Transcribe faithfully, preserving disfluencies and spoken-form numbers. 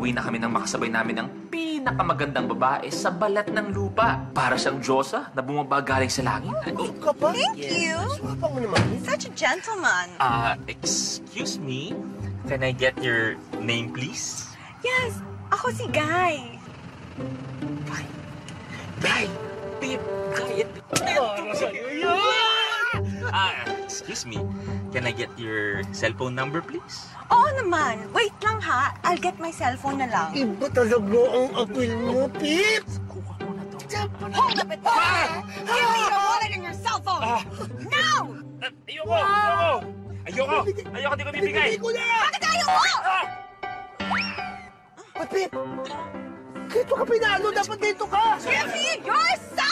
Uwi na kami nang makasabay namin ang pinakamagandang babae sa balat ng lupa. Para siyang Diyosa na bumaba galing sa langit. Ka pa? Thank you. Swapang mo naman. Such a gentleman. Ah, uh, excuse me? Can I get your name, please? Yes, ako si Guy. Guy. Guy! Babe! Guy! Ah, excuse me. Can I get your cellphone number, please? Oo naman. Wait lang ha. I'll get my cellphone na lang. Iba talaga ang apil mo, Pip! Kuha mo na to. Hold up it! Give me your wallet and your cellphone! Now! Ayoko! Ayoko! Ayoko! Ayoko, di ko bibigay! Bibigay ko na! Bakit ayaw mo? Ba't, Pip? Dito ka pinalo, dapat dito ka! Give me your cellphone!